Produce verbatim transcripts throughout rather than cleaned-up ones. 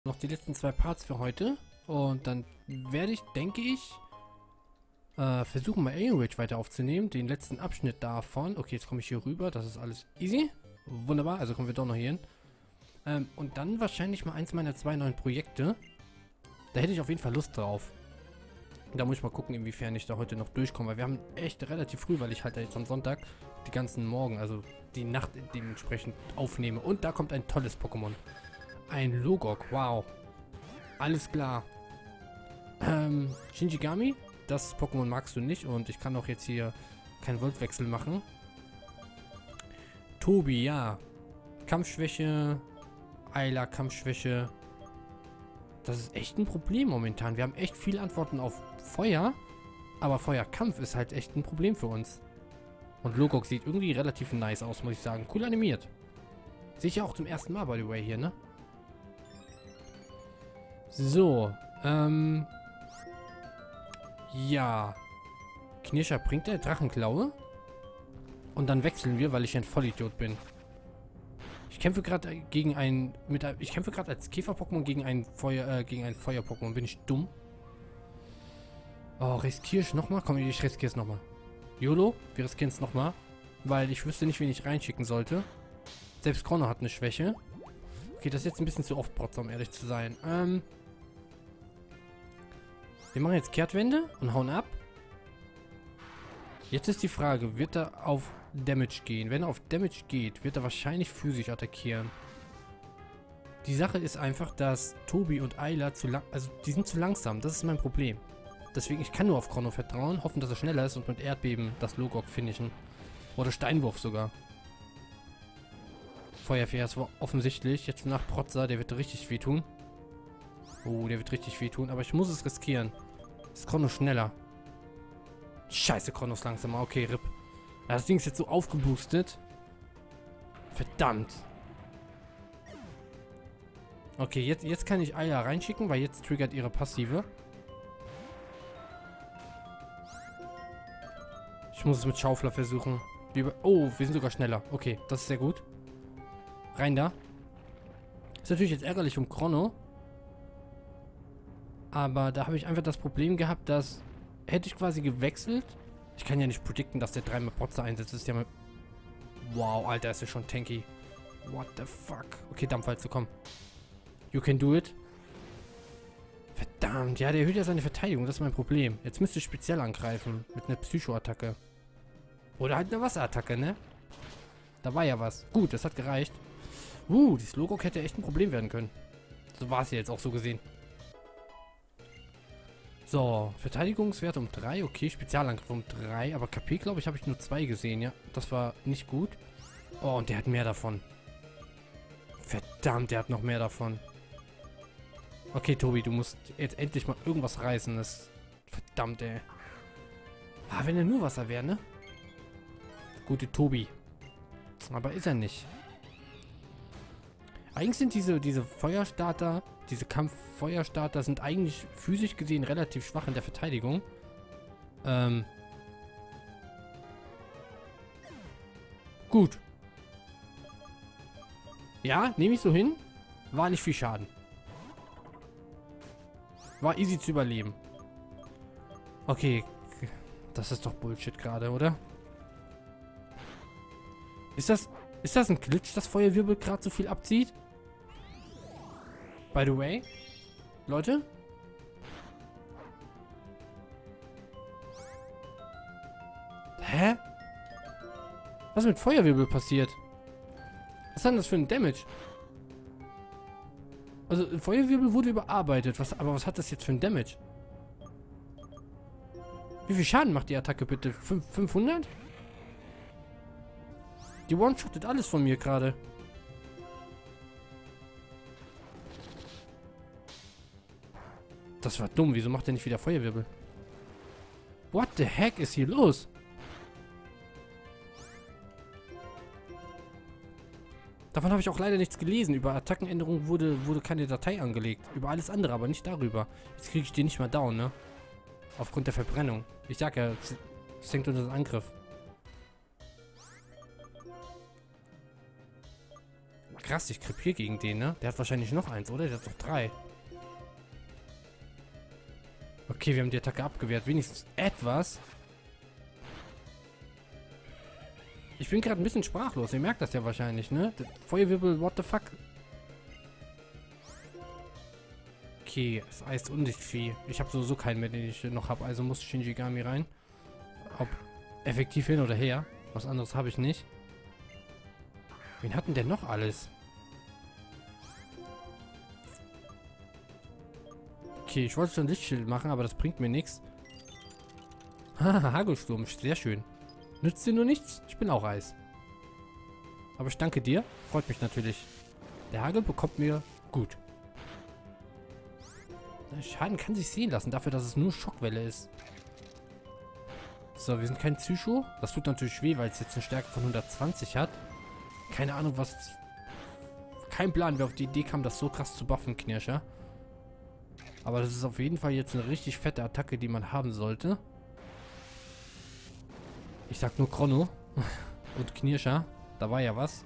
Noch die letzten zwei Parts für heute. Und dann werde ich, denke ich, äh, versuchen mal Alien Rage weiter aufzunehmen. Den letzten Abschnitt davon. Okay, jetzt komme ich hier rüber. Das ist alles easy. Wunderbar. Also kommen wir doch noch hier hin. Ähm, und dann wahrscheinlich mal eins meiner zwei neuen Projekte. Da hätte ich auf jeden Fall Lust drauf. Da muss ich mal gucken, inwiefern ich da heute noch durchkomme. Weil wir haben echt relativ früh, weil ich halt jetzt am Sonntag die ganzen Morgen, also die Nacht dementsprechend aufnehme. Und da kommt ein tolles Pokémon. Ein Logok, wow. Alles klar. Ähm, Shinjigami, das Pokémon magst du nicht und ich kann auch jetzt hier keinen Voltwechsel machen. Tobi, ja. Kampfschwäche. Ayla, Kampfschwäche. Das ist echt ein Problem momentan. Wir haben echt viele Antworten auf Feuer, aber Feuerkampf ist halt echt ein Problem für uns. Und Logok sieht irgendwie relativ nice aus, muss ich sagen. Cool animiert. Sehe ich ja auch zum ersten Mal, by the way, hier, ne? So, ähm... ja. Knirscher bringt der Drachenklaue. Und dann wechseln wir, weil ich ein Vollidiot bin. Ich kämpfe gerade gegen ein... mit Ich kämpfe gerade als Käfer-Pokémon gegen ein Feuer... Äh, gegen ein Feuer-Pokémon. Bin ich dumm? Oh, riskiere ich nochmal? Komm, ich riskiere es nochmal. YOLO, wir riskieren es nochmal. Weil ich wüsste nicht, wen ich reinschicken sollte. Selbst Chrono hat eine Schwäche. Okay, das ist jetzt ein bisschen zu oft, Protz, um ehrlich zu sein. Ähm... Wir machen jetzt Kehrtwende und hauen ab. Jetzt ist die Frage, wird er auf Damage gehen? Wenn er auf Damage geht, wird er wahrscheinlich physisch attackieren. Die Sache ist einfach, dass Tobi und Ayla zu lang... Also, die sind zu langsam. Das ist mein Problem. Deswegen, ich kann nur auf Chrono vertrauen, hoffen, dass er schneller ist und mit Erdbeben das Logok finishen. Oder Steinwurf sogar. Feuerwehr ist offensichtlich. Jetzt nach Protzer, der wird richtig wehtun. Oh, der wird richtig wehtun, aber ich muss es riskieren. Ist Chrono schneller. Scheiße, Chrono ist langsamer. Okay, R I P. Ja, das Ding ist jetzt so aufgeboostet. Verdammt. Okay, jetzt, jetzt kann ich Ayla reinschicken, weil jetzt triggert ihre Passive. Ich muss es mit Schaufler versuchen. Oh, wir sind sogar schneller. Okay, das ist sehr gut. Rein da. Ist natürlich jetzt ärgerlich um Chrono. Aber da habe ich einfach das Problem gehabt, dass... Hätte ich quasi gewechselt... Ich kann ja nicht predikten, dass der dreimal Protzer einsetzt. Das ist ja mal... Wow, Alter, ist ja schon tanky. What the fuck? Okay, Dampfwalze, komm. You can do it. Verdammt, ja, der erhöht ja seine Verteidigung. Das ist mein Problem. Jetzt müsste ich speziell angreifen. Mit einer Psycho-Attacke. Oder halt eine Wasserattacke, ne? Da war ja was. Gut, das hat gereicht. Uh, dieses Logok hätte echt ein Problem werden können. So war es ja jetzt auch so gesehen. So, Verteidigungswert um drei, okay, Spezialangriff um drei, aber K P, glaube ich, habe ich nur zwei gesehen, ja. Das war nicht gut. Oh, und der hat mehr davon. Verdammt, der hat noch mehr davon. Okay, Tobi, du musst jetzt endlich mal irgendwas reißen. Das... Verdammt, ey. Ah, wenn er nur Wasser wäre, ne? Gute Tobi. Aber ist er nicht. Eigentlich sind diese, diese Feuerstarter, diese Kampffeuerstarter sind eigentlich physisch gesehen relativ schwach in der Verteidigung. Ähm. Gut. Ja, nehme ich so hin. War nicht viel Schaden. War easy zu überleben. Okay. Das ist doch Bullshit gerade, oder? Ist das... Ist das ein Glitch, dass Feuerwirbel gerade so viel abzieht? By the way, Leute. Hä? Was ist mit Feuerwirbel passiert? Was ist denn das für ein Damage? Also, Feuerwirbel wurde überarbeitet. Was, aber was hat das jetzt für ein Damage? Wie viel Schaden macht die Attacke bitte? fünfhundert? Die one-shottet alles von mir gerade. Das war dumm. Wieso macht er nicht wieder Feuerwirbel? What the heck ist hier los? Davon habe ich auch leider nichts gelesen. Über Attackenänderungen wurde, wurde keine Datei angelegt. Über alles andere, aber nicht darüber. Jetzt kriege ich den nicht mal down, ne? Aufgrund der Verbrennung. Ich sag ja, es senkt unter den Angriff. Krass, ich krepiere gegen den, ne? Der hat wahrscheinlich noch eins, oder? Der hat doch drei. Okay, wir haben die Attacke abgewehrt. Wenigstens etwas. Ich bin gerade ein bisschen sprachlos. Ihr merkt das ja wahrscheinlich, ne? Der Feuerwirbel, what the fuck? Okay, das Eis- und Lichtvieh. Ich habe sowieso keinen mehr, den ich noch habe. Also muss Shinjigami rein. Ob effektiv hin oder her. Was anderes habe ich nicht. Wen hatten denn noch alles? Okay, ich wollte schon ein Lichtschild machen, aber das bringt mir nichts. Haha, Hagelsturm, sehr schön. Nützt dir nur nichts? Ich bin auch Eis. Aber ich danke dir. Freut mich natürlich. Der Hagel bekommt mir gut. Der Schaden kann sich sehen lassen, dafür, dass es nur Schockwelle ist. So, wir sind kein Psycho. Das tut natürlich weh, weil es jetzt eine Stärke von hundertzwanzig hat. Keine Ahnung, was... Kein Plan, wer auf die Idee kam, das so krass zu buffen, Knirscher. Aber das ist auf jeden Fall jetzt eine richtig fette Attacke, die man haben sollte. Ich sag nur Chrono. Und Knirscher. Da war ja was.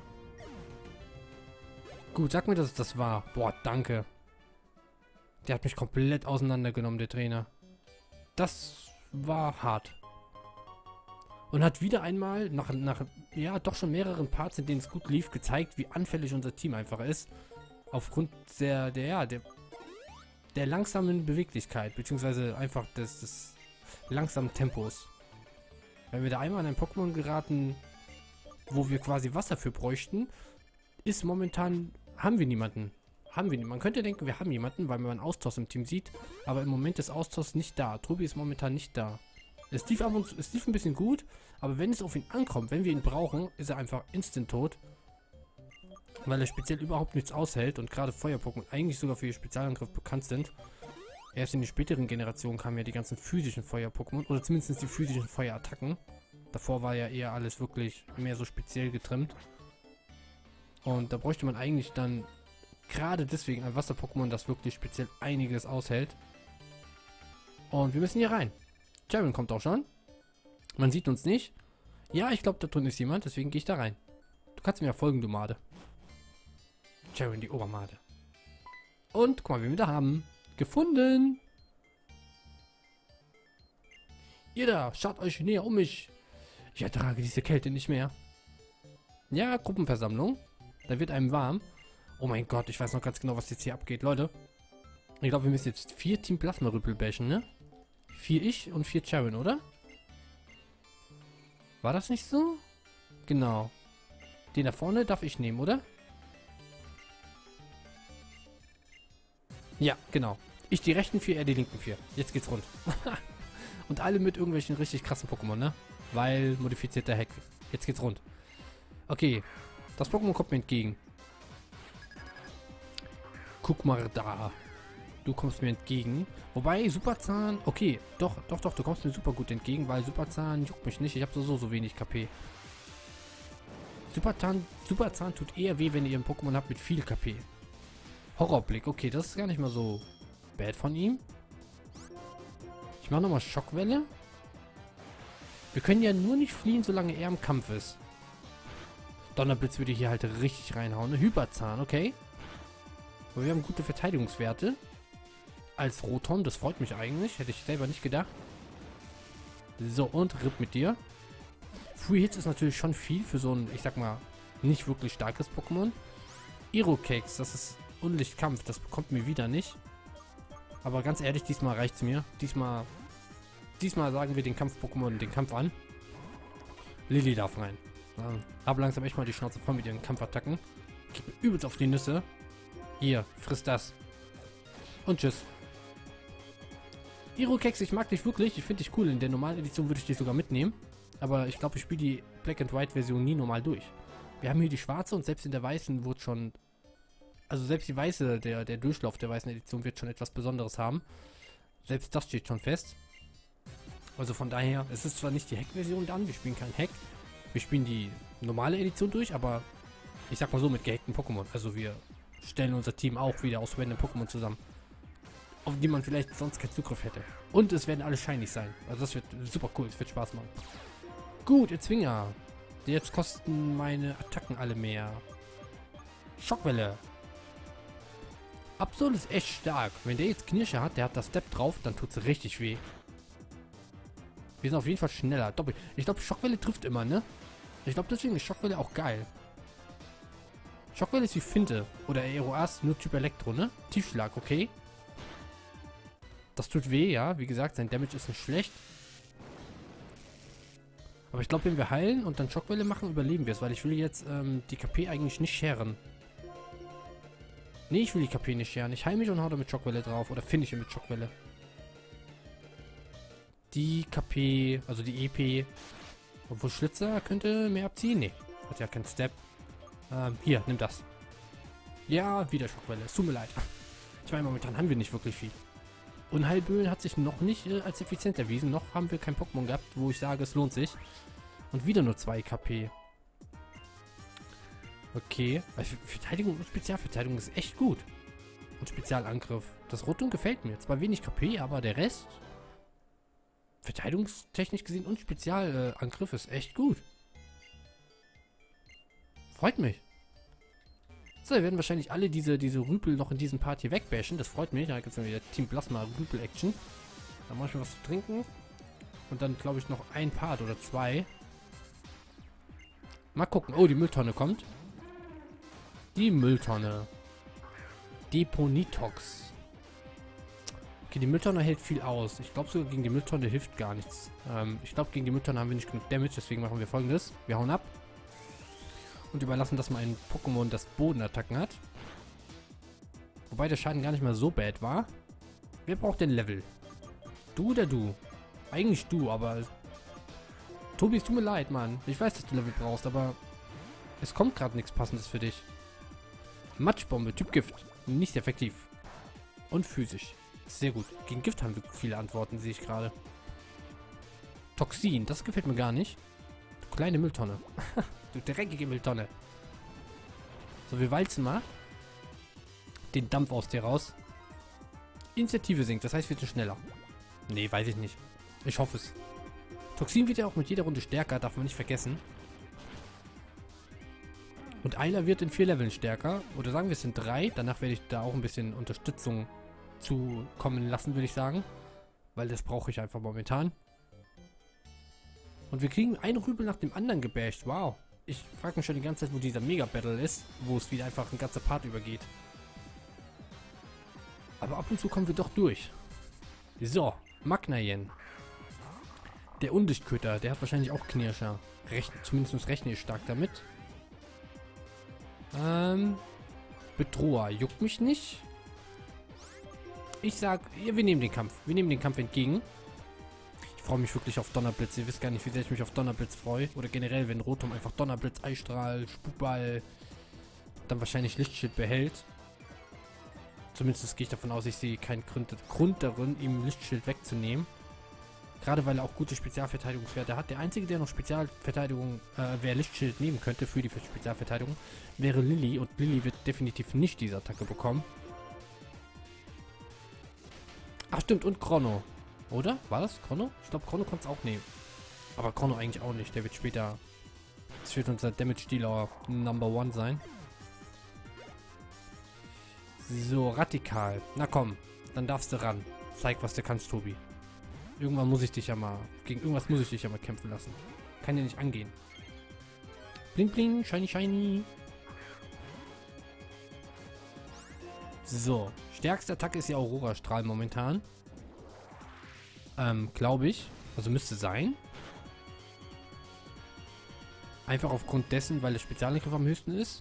Gut, sag mir, dass es das war. Boah, danke. Der hat mich komplett auseinandergenommen, der Trainer. Das war hart. Und hat wieder einmal, nach, nach ja, doch schon mehreren Parts, in denen es gut lief, gezeigt, wie anfällig unser Team einfach ist. Aufgrund der, der, ja, der, der langsamen Beweglichkeit, beziehungsweise einfach des, des langsamen Tempos. Wenn wir da einmal an ein Pokémon geraten, wo wir quasi Wasser für bräuchten, ist momentan, haben wir niemanden. Haben wir nicht. Man könnte denken, wir haben jemanden, weil man Austausch im Team sieht, aber im Moment ist Austausch nicht da. Tobi ist momentan nicht da. Es lief, ab und zu, es lief ein bisschen gut, aber wenn es auf ihn ankommt, wenn wir ihn brauchen, ist er einfach instant tot. Weil er speziell überhaupt nichts aushält und gerade Feuer-Pokémon eigentlich sogar für ihr Spezialangriff bekannt sind. Erst in den späteren Generationen kamen ja die ganzen physischen Feuer-Pokémon oder zumindest die physischen Feuerattacken. Davor war ja eher alles wirklich mehr so speziell getrimmt. Und da bräuchte man eigentlich dann gerade deswegen ein Wasser-Pokémon, das wirklich speziell einiges aushält. Und wir müssen hier rein. Jaron kommt auch schon. Man sieht uns nicht. Ja, ich glaube, da drin ist jemand, deswegen gehe ich da rein. Du kannst mir ja folgen, du Made. Jaron, die Obermade. Und, guck mal, wen wir da haben. Gefunden. Ihr da, schaut euch näher um mich. Ich ertrage diese Kälte nicht mehr. Ja, Gruppenversammlung. Da wird einem warm. Oh mein Gott, ich weiß noch ganz genau, was jetzt hier abgeht, Leute. Ich glaube, wir müssen jetzt vier Team Plasma-Rüppel bashen, ne? Vier ich und vier Charon, oder? War das nicht so? Genau. Den da vorne darf ich nehmen, oder? Ja, genau. Ich die rechten vier, er die linken vier. Jetzt geht's rund. Und alle mit irgendwelchen richtig krassen Pokémon, ne? Weil modifizierter Hack. Jetzt geht's rund. Okay. Das Pokémon kommt mir entgegen. Guck mal da. Du kommst mir entgegen. Wobei, Superzahn... Okay, doch, doch, doch, du kommst mir super gut entgegen, weil Superzahn juckt mich nicht. Ich habe so, so wenig K P. Superzahn, Superzahn tut eher weh, wenn ihr ein Pokémon habt mit viel K P. Horrorblick. Okay, das ist gar nicht mal so bad von ihm. Ich mache nochmal Schockwelle. Wir können ja nur nicht fliehen, solange er im Kampf ist. Donnerblitz würde hier halt richtig reinhauen. Ne? Hyperzahn, okay. Aber wir haben gute Verteidigungswerte. Als Rotom, das freut mich eigentlich. Hätte ich selber nicht gedacht. So, und R I P mit dir. Free Hits ist natürlich schon viel für so ein, ich sag mal, nicht wirklich starkes Pokémon. Irokeks, das ist Unlichtkampf. Das bekommt mir wieder nicht. Aber ganz ehrlich, diesmal reicht's mir. Diesmal, diesmal sagen wir den Kampf-Pokémon den Kampf an. Lilly darf rein. Ja, aber langsam echt mal die Schnauze voll mit ihren Kampfattacken. Geht mir übelst auf die Nüsse. Hier, friss das. Und tschüss. Irokeks, ich mag dich wirklich. Ich finde dich cool. In der normalen Edition würde ich dich sogar mitnehmen. Aber ich glaube, ich spiele die Black and White Version nie normal durch. Wir haben hier die schwarze und selbst in der weißen wird schon... Also selbst die weiße, der, der Durchlauf der weißen Edition wird schon etwas Besonderes haben. Selbst das steht schon fest. Also von daher, es ist zwar nicht die Hack-Version dann, wir spielen kein Hack. Wir spielen die normale Edition durch, aber ich sag mal so, mit gehackten Pokémon. Also wir stellen unser Team auch wieder aus random Pokémon zusammen, auf die man vielleicht sonst keinen Zugriff hätte. Und es werden alle shiny sein. Also das wird super cool, es wird Spaß machen. Gut, Erzwinger. Jetzt kosten meine Attacken alle mehr. Schockwelle. Absol ist echt stark. Wenn der jetzt Knirsche hat, der hat das Step drauf, dann tut es richtig weh. Wir sind auf jeden Fall schneller. Doppel. Ich glaube, Schockwelle trifft immer, ne? Ich glaube, deswegen ist Schockwelle auch geil. Schockwelle ist wie Finte. Oder Aeroas, nur Typ Elektro, ne? Tiefschlag, okay. Das tut weh, ja. Wie gesagt, sein Damage ist nicht schlecht. Aber ich glaube, wenn wir heilen und dann Schockwelle machen, überleben wir es. Weil ich will jetzt ähm, die K P eigentlich nicht scheren. Nee, ich will die K P nicht scheren. Ich heile mich und hau da mit Schockwelle drauf. Oder finde ich mit Schockwelle. Die K P, also die E P. Obwohl Schlitzer könnte mehr abziehen. Nee, hat ja keinen Step. Ähm, hier, nimm das. Ja, wieder Schockwelle. Es tut mir leid. Ich meine, momentan haben wir nicht wirklich viel. Unheilböen hat sich noch nicht äh, als effizient erwiesen. Noch haben wir kein Pokémon gehabt, wo ich sage, es lohnt sich. Und wieder nur zwei K P. Okay. Also Verteidigung und Spezialverteidigung ist echt gut. Und Spezialangriff. Das Rotum gefällt mir. Zwar wenig K P, aber der Rest... Verteidigungstechnisch gesehen und Spezialangriff äh, ist echt gut. Freut mich. So, wir werden wahrscheinlich alle diese, diese Rüpel noch in diesem Part hier wegbashen. Das freut mich. Da gibt es dann wieder Team Plasma Rüpel-Action. Dann mache ich mir was zu trinken. Und dann, glaube ich, noch ein Part oder zwei. Mal gucken. Oh, die Mülltonne kommt. Die Mülltonne. Deponitox. Okay, die Mülltonne hält viel aus. Ich glaube sogar, gegen die Mülltonne hilft gar nichts. Ähm, ich glaube, gegen die Mülltonne haben wir nicht genug Damage. Deswegen machen wir Folgendes. Wir hauen ab. Und überlassen das mal ein Pokémon, das Bodenattacken hat. Wobei der Schaden gar nicht mal so bad war. Wer braucht denn Level? Du oder du? Eigentlich du, aber... Tobi, es tut mir leid, Mann. Ich weiß, dass du Level brauchst, aber... Es kommt gerade nichts Passendes für dich. Matschbombe, Typ Gift. Nicht effektiv. Und physisch. Sehr gut. Gegen Gift haben wir viele Antworten, sehe ich gerade. Toxin, das gefällt mir gar nicht. Du kleine Mülltonne. Du dreckige Mülltonne. So, wir walzen mal den Dampf aus dir raus. Initiative sinkt, das heißt, wir sind schneller. Nee, weiß ich nicht. Ich hoffe es. Toxin wird ja auch mit jeder Runde stärker, darf man nicht vergessen. Und Eiler wird in vier Leveln stärker. Oder sagen wir, es sind drei. Danach werde ich da auch ein bisschen Unterstützung zukommen lassen, würde ich sagen. Weil das brauche ich einfach momentan. Und wir kriegen einen Rübel nach dem anderen gebasht. Wow. Ich frage mich schon die ganze Zeit, wo dieser Mega-Battle ist. Wo es wieder einfach ein ganzer Part übergeht. Aber ab und zu kommen wir doch durch. So, Magnayen. Der Undichtköter, der hat wahrscheinlich auch Knirscher. Recht, zumindest rechne ich stark damit. Ähm, Bedroher juckt mich nicht. Ich sag, ja, wir nehmen den Kampf. Wir nehmen den Kampf entgegen. Ich freue mich wirklich auf Donnerblitz. Ihr wisst gar nicht, wie sehr ich mich auf Donnerblitz freue. Oder generell, wenn Rotom einfach Donnerblitz, Eisstrahl, Spukball, dann wahrscheinlich Lichtschild behält. Zumindest gehe ich davon aus, ich sehe keinen Grund, Grund darin, ihm Lichtschild wegzunehmen. Gerade weil er auch gute Spezialverteidigungswerte hat. Der einzige, der noch Spezialverteidigung, äh, wer Lichtschild nehmen könnte für die Spezialverteidigung, wäre Lilly. Und Lilly wird definitiv nicht diese Attacke bekommen. Ach stimmt, und Chrono. Oder? War das Chrono? Ich glaube, Chrono konnte es auch nehmen. Aber Chrono eigentlich auch nicht. Der wird später... Das wird unser Damage-Dealer Number One sein. So, Radikal. Na komm, dann darfst du ran. Zeig, was du kannst, Tobi. Irgendwann muss ich dich ja mal... Gegen irgendwas muss ich dich ja mal kämpfen lassen. Kann ja nicht angehen. Bling, bling, shiny, shiny. So, stärkste Attacke ist ja Aurora-Strahl momentan. Ähm, glaube ich. Also müsste sein. Einfach aufgrund dessen, weil der Spezialangriff am höchsten ist.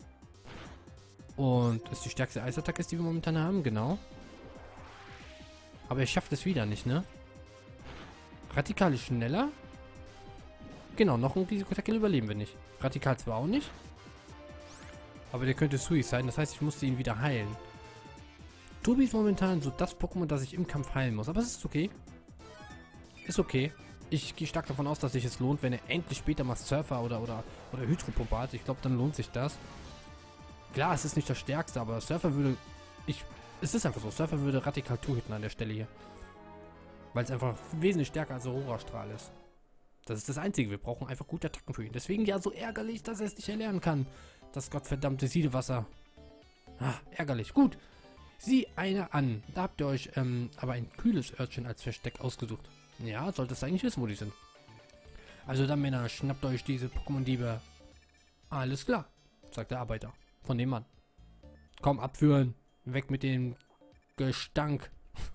Und es die stärkste Eisattacke ist, die wir momentan haben, genau. Aber er schafft es wieder nicht, ne? Radikal ist schneller. Genau, noch ein Risikotackle überleben wir nicht. Radikal zwar auch nicht. Aber der könnte Sui sein, das heißt, ich musste ihn wieder heilen. Tobi ist momentan so das Pokémon, das ich im Kampf heilen muss. Aber es ist okay. Ist okay. Ich gehe stark davon aus, dass sich es lohnt, wenn er endlich später mal Surfer oder, oder, oder Hydropumpe hat. Ich glaube, dann lohnt sich das. Klar, es ist nicht das Stärkste, aber Surfer würde... Ich, es ist einfach so, Surfer würde radikal two-hitten an der Stelle hier. Weil es einfach wesentlich stärker als Aurora-Strahl ist. Das ist das Einzige. Wir brauchen einfach gute Attacken für ihn. Deswegen ja so ärgerlich, dass er es nicht erlernen kann. Das gottverdammte Siedewasser. Ah, ärgerlich. Gut. Sieh eine an. Da habt ihr euch ähm, aber ein kühles Örtchen als Versteck ausgesucht. Ja, solltest du eigentlich wissen, wo die sind. Also dann, Männer, schnappt euch diese Pokémon-Diebe. Alles klar, sagt der Arbeiter von dem Mann. Komm, abführen. Weg mit dem Gestank.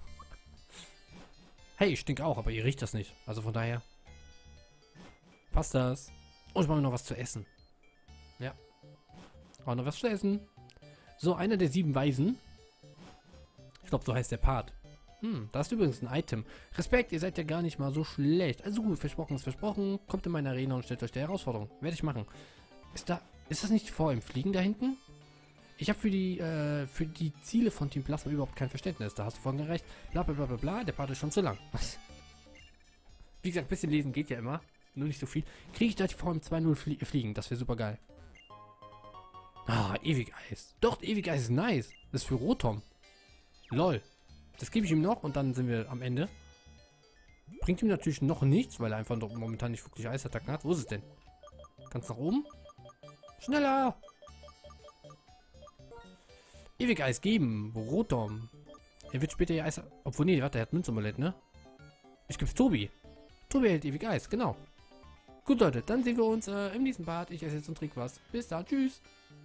Hey, ich stink auch, aber ihr riecht das nicht. Also von daher passt das. Und ich mache noch was zu essen. Ja. Auch noch was zu essen. So, einer der sieben Weisen. Ich glaube, so heißt der Part. Hm, da ist übrigens ein Item. Respekt, ihr seid ja gar nicht mal so schlecht. Also gut, versprochen ist versprochen. Kommt in meine Arena und stellt euch der Herausforderung. Werde ich machen. Ist da, ist das nicht vor im Fliegen da hinten? Ich habe für die, äh, für die Ziele von Team Plasma überhaupt kein Verständnis. Da hast du vorhin gerecht. Bla bla bla bla bla. Der Part ist schon zu lang. Was? Wie gesagt, ein bisschen lesen geht ja immer. Nur nicht so viel. Kriege ich da vor im zwei null flie fliegen? Das wäre super geil. Ah, Ewigeis. Doch, Ewigeis ist nice. Das ist für Rotom. Lol. Das gebe ich ihm noch und dann sind wir am Ende. Bringt ihm natürlich noch nichts, weil er einfach noch momentan nicht wirklich Eisattacken hat. Wo ist es denn? Ganz nach oben? Schneller! Ewigeis geben. Rotom. Er wird später ihr Eis... Obwohl, nee, warte, er hat Münzamulett, ne? Ich geb's Tobi. Tobi hält Ewigeis, genau. Gut, Leute, dann sehen wir uns äh, im nächsten Part. Ich esse jetzt und trinke was. Bis dann, tschüss.